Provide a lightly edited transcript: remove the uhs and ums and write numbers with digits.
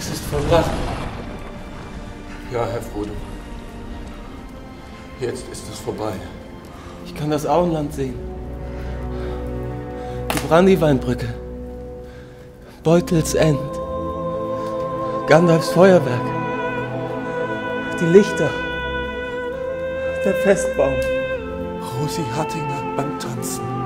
Es ist verlassen. Ja, Herr Frodo. Jetzt ist es vorbei. Ich kann das Auenland sehen. Die Brandyweinbrücke. Beutels End. Gandalfs Feuerwerk. Die Lichter. Der Festbaum. Rosi Hattinger beim Tanzen.